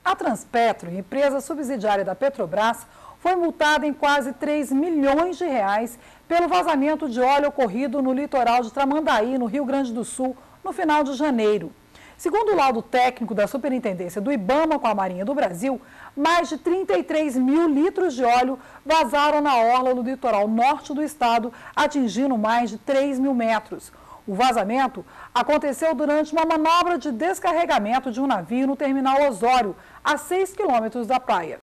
A Transpetro, empresa subsidiária da Petrobras, foi multada em quase 3 milhões de reais pelo vazamento de óleo ocorrido no litoral de Tramandaí, no Rio Grande do Sul, no final de janeiro. Segundo o laudo técnico da Superintendência do IBAMA com a Marinha do Brasil, mais de 33 mil litros de óleo vazaram na orla do litoral norte do estado, atingindo mais de 3 mil metros. O vazamento aconteceu durante uma manobra de descarregamento de um navio no terminal Osório, a 6 quilômetros da praia.